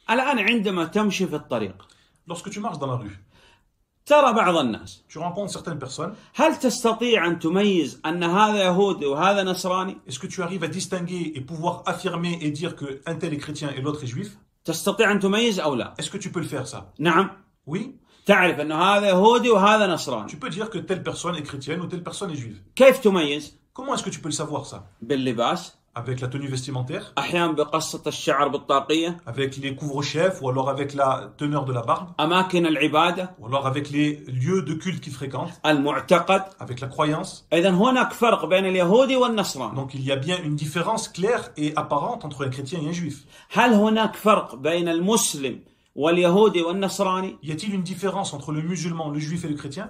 الآن عندما تمشي في الطريق Lorsque tu marches dans la rue, ترى بعض الناس tu rencontres certaines personnes. هل تستطيع أن تميز أن هذا يهودي وهذا نصراني؟ Est-ce que tu arrives à distinguer et pouvoir affirmer et dire que un tel est chrétien et l'autre est juif? تستطيع أن تميز أو لا؟ Est-ce que tu peux le faire ça? نعم. Oui. تعرف أن هذا يهودي وهذا نصراني. Tu peux dire que telle personne est chrétienne ou telle personne est juive. كيف تميز؟ Comment est-ce que tu peux le savoir ça? باللباس. Avec la tenue vestimentaire, أحيانا بقصة الشعر بالطاقية. avec les couvre-chefs ou alors avec la teneur de la barbe, أماكن العبادة. ou alors avec les lieux de culte qu'ils fréquentent, المعتقد. avec la croyance. إذن هناك فرق بين اليهودي والنصراني. Donc il y a bien une différence claire et apparente entre un chrétien et un juif. هل هناك فرق بين المسلم واليهودي والنصراني؟ Y a-t-il une différence entre le musulman, le juif et le chrétien?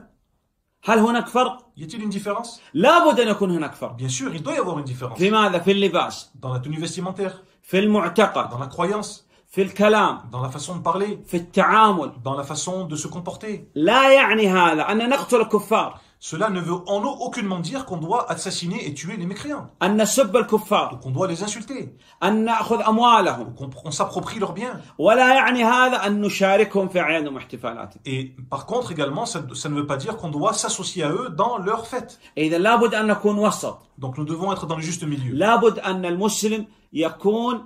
هل هناك فرق؟ Y a-t-il une différence? لابد أن يكون هناك فرق. Bien sûr, il doit y avoir une différence. في ماذا؟ في اللباس. Dans la tenue vestimentaire, في المعتقد. dans la croyance, في الكلام. dans la façon de parler, في التعامل. dans la façon de se comporter. لا يعني هذا أن نقتل الكفار. Cela ne veut en aucunement dire qu'on doit assassiner et tuer les mécréants, أن نسب الكفار. qu'on doit les insulter, أن نأخذ أموالهم. qu'on s'approprie leurs biens. ولا يعني هذا أن نشاركهم في أعيادهم واحتفالاتهم. Et par contre également, ça ne veut pas dire qu'on doit s'associer à eux dans leurs fêtes. إذا لابد أن نكون وسط. Donc nous devons être dans le juste milieu. لابد أن المسلم يكون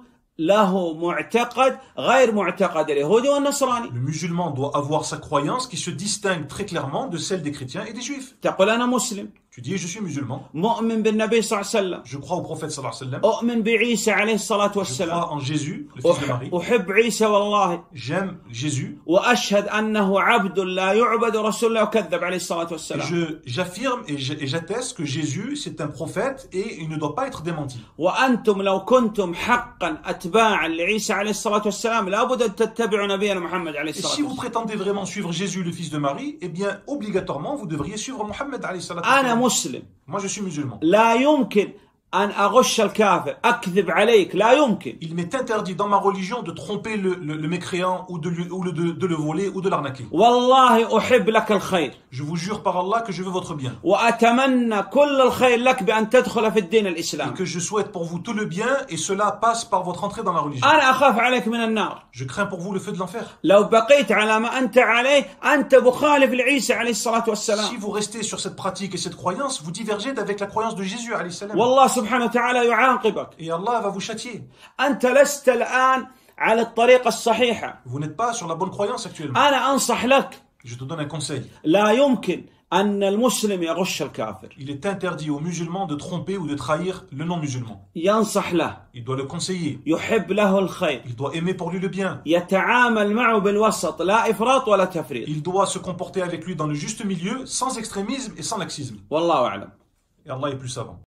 له معتقد غير معتقد اليهودي والنصراني. Le musulman doit avoir sa croyance qui se distingue très clairement de celle des chrétiens et des juifs. تقول أنا مسلم. Tu dis je suis musulman. مؤمن بالنبي صلى الله عليه وسلم. Je crois au prophète sallallahu alayhi wa sallam. أؤمن بعيسى عليه الصلاة Je والسلام. crois en Jésus, le fils de Marie. أحب عيسى والله. J'aime Jésus. وأشهد أنه عبد لا يعبد رسول الله وكذب عليه الصلاة والسلام. J'affirme et j'atteste que Jésus c'est un prophète et il ne doit pas être démenti. وأنتم لو كنتم حقا أتباعا لعيسى عليه الصلاة والسلام لابد أن تتبعوا نبينا محمد عليه Et الصلاة si vous والسلام. prétendez vraiment suivre Jésus, le fils de Marie, eh bien obligatoirement vous devriez suivre Mohammed alayhi salatu wa أنا sallam. مسلم. Moi je suis musulman. لا يمكن أن أغش الكافر أكذب عليك لا يمكن. Il m'est interdit dans ma religion de tromper le mécréant ou de le voler ou de l'arnaquer. والله أحب لك الخير. Je vous jure par Allah que je veux votre bien. وأتمنى كل الخير لك بأن تدخل في الدين Et الإسلامي. que je souhaite pour vous tout le bien et cela passe par votre entrée dans la religion. أنا أخاف عليك من النار. Je crains pour vous le feu de l'enfer. لو بقيت على ما أنت عليه أنت مخالف لعيسى عليه الصلاة Si والسلام. vous restez sur cette pratique et cette croyance, vous divergez avec la croyance de Jésus alayhi salam. والله سبحانه وتعالى يعاقبك. Et Allah va vous châtier. أنت لست الآن على الطريقة الصحيحة. Vous n'êtes pas sur la bonne croyance actuellement. أنا أنصح لك. Je te donne un conseil. لا يمكن أن المسلم يغش الكافر. Il est interdit aux musulmans de tromper ou de trahir le non-musulman. ينصح له. Il doit le conseiller. يحب له الخير. Il doit aimer pour lui le bien. يتعامل معه بالوسط لا إفراط ولا تفريط. Il doit se comporter avec lui dans le juste milieu, sans extrémisme et sans laxisme. والله أعلم. Et Allah est plus savant.